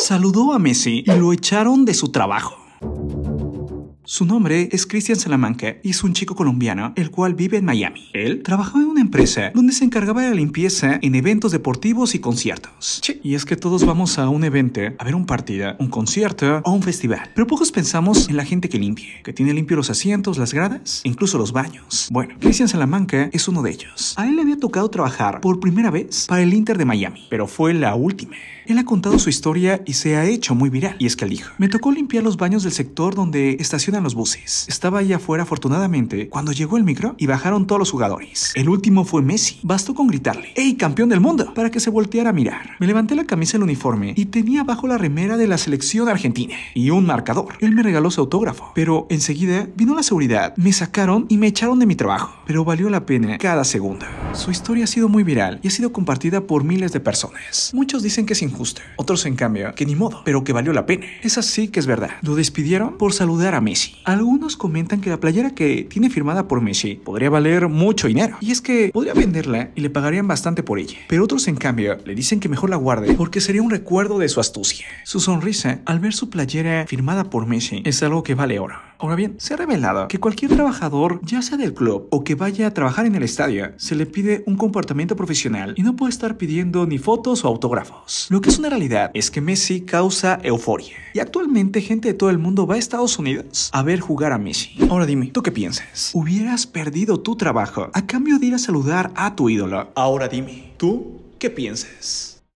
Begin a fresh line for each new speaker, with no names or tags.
saludó a Messi y lo echaron de su trabajo. Su nombre es Cristian Salamanca y es un chico colombiano, el cual vive en Miami. Él trabajaba en una empresa donde se encargaba de la limpieza en eventos deportivos y conciertos. Sí, y es que todos vamos a un evento, a ver un partido, un concierto o un festival. Pero pocos pensamos en la gente que limpie, que tiene limpio los asientos, las gradas, e incluso los baños. Bueno, Cristian Salamanca es uno de ellos. A él le había tocado trabajar por primera vez para el Inter de Miami, pero fue la última. Él ha contado su historia y se ha hecho muy viral. Y es que él dijo: me tocó limpiar los baños del sector donde estacionan los buses. Estaba ahí afuera afortunadamente cuando llegó el micro y bajaron todos los jugadores. El último fue Messi. Bastó con gritarle: ¡Ey, campeón del mundo!, para que se volteara a mirar. Me levanté la camisa del uniforme y tenía abajo la remera de la selección argentina y un marcador. Él me regaló su autógrafo, pero enseguida vino la seguridad, me sacaron y me echaron de mi trabajo. Pero valió la pena cada segundo. Su historia ha sido muy viral y ha sido compartida por miles de personas. Muchos dicen que es injusto, otros en cambio que ni modo, pero que valió la pena. Esa sí que es verdad. Lo despidieron por saludar a Messi. Algunos comentan que la playera que tiene firmada por Messi podría valer mucho dinero, y es que podría venderla y le pagarían bastante por ella. Pero otros en cambio le dicen que mejor la guarde porque sería un recuerdo de su astucia. Su sonrisa al ver su playera firmada por Messi es algo que vale oro. Ahora bien, se ha revelado que cualquier trabajador, ya sea del club o que vaya a trabajar en el estadio, se le pide un comportamiento profesional y no puede estar pidiendo ni fotos o autógrafos. Lo que es una realidad es que Messi causa euforia y actualmente gente de todo el mundo va a Estados Unidos a ver jugar a Messi. Ahora dime, ¿tú qué piensas? ¿Hubieras perdido tu trabajo a cambio de ir a saludar a tu ídolo? Ahora dime, ¿tú qué piensas?